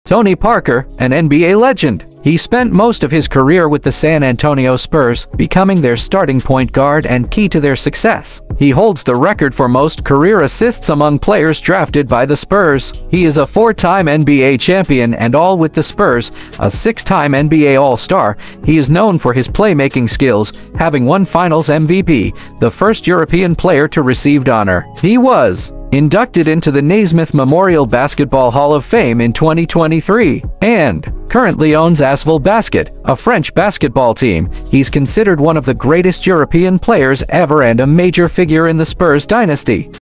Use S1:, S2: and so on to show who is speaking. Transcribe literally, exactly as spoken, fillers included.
S1: Tony Parker, an N B A legend. He spent most of his career with the San Antonio Spurs, becoming their starting point guard and key to their success. He holds the record for most career assists among players drafted by the Spurs. He is a four-time N B A champion and all with the Spurs, a six-time N B A All-Star. He is known for his playmaking skills, having won Finals M V P, the first European player to receive the honor. He was inducted into the Naismith Memorial Basketball Hall of Fame in twenty twenty-three, and currently owns Asvel Basket, a French basketball team. He's considered one of the greatest European players ever and a major figure in the Spurs dynasty.